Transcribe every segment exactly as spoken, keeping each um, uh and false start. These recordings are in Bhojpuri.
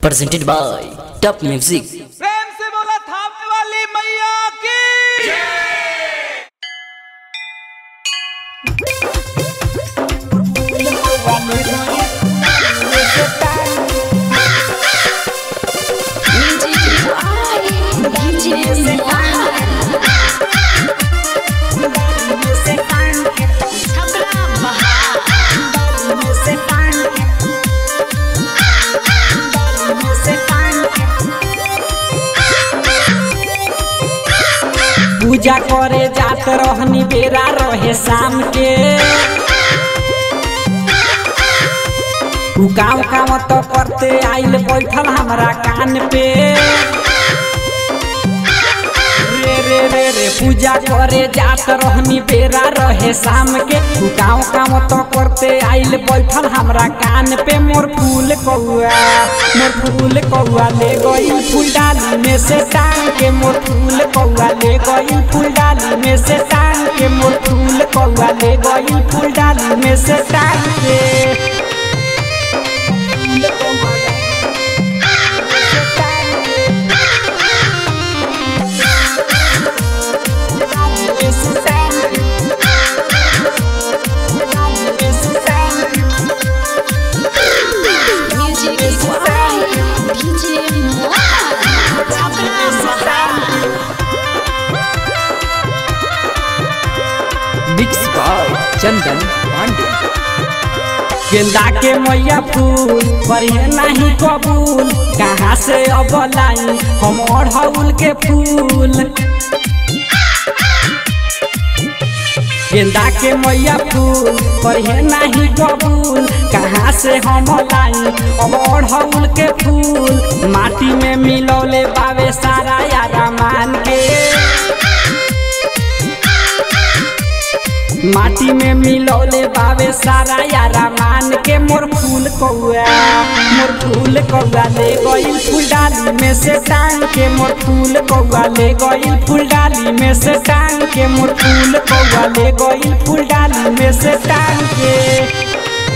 presented by Top Music। प्रेम से बोला थापने वाली मैया की पूजा करे जात रहनी बेरा रहे शाम के गाँव काम तो करते आइल बैठल हमरा कान पे रे रे रे रे पूजा करे जात रहनी बेरा रहे शाम के गाँव काम तो करते आइल बैठल हमरा कान पे मोर फूल कौआ मोर फूल कौआ ले गई फूल डाली में से टांग के मोर फूल कौआ ले गई फूल डाली में से टांग के मोर फूल कौआ ले गई फूल डाली में से टांग के Mixed by चंदन पांडे। गेंदा के मैया फूल करिए नहीं कबूल कहाँ से अब लाई हम अड़हुल के फूल गेंदा के मैया फूल करिए नहीं कबूल कहाँ से हम लाई अब अड़हुल के फूल माटी में मिलौले बावे सारा यारा मान के माटी में मिलौले बावे सारा यारा मान के मोर फूल कौआ मोर फूल कौआ ले गई फूल डाली में से टांग के मोर फूल कौआ ले गई फूल डाली में से टांग के मोर फूल कौआ ले गई फूल डाली में से टांग के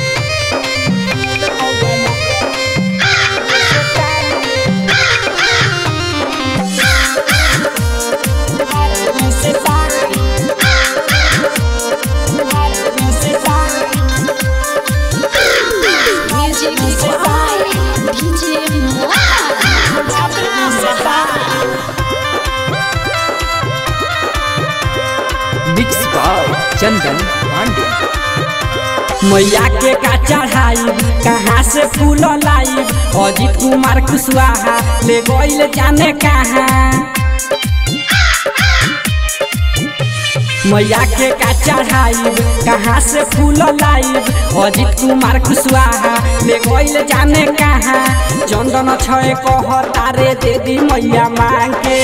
Mixed by चंदन पांडे। मैया के का चढ़ाई कहाँ से फूल लाई अजीत कुमार कुशवाहा ले गईल जाने कहाँ मैया के का चढ़ाई कहाँ से फूल लाई अजीत कुमार कुशवाहा ले गईल जाने कहाँ चंदन छे कह तारे दे दी मैया मांग के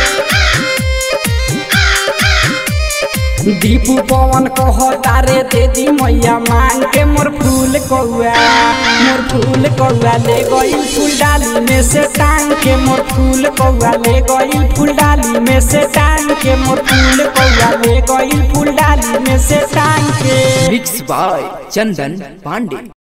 दीपू पवन कह तारे दे दी मैया मांग के मोर फूल कौआ मोर फूल कौआ ले गई फूल डाली में से टांग के मोर फूल कौआ ले गई फूल डाली में से टांग के मोर फूल कौआ ले गई फूल डाली में से टांग के। Mixed by Chandan Pandey.